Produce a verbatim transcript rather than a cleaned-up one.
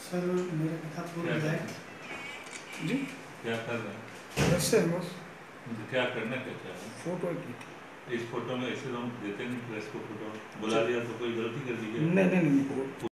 Sir मेरे पिता पूर्व क्या कर विधायक रहे जी क्या कर रहे हैं वैसे है बस मुझे क्या करना क्या चाह रहे फोटो की थी। हैं इस फोटो में ऐसे तो हम देते नहीं प्रेस को फोटो बुला लिया तो कोई गलती कर दी नहीं नहीं नहीं वो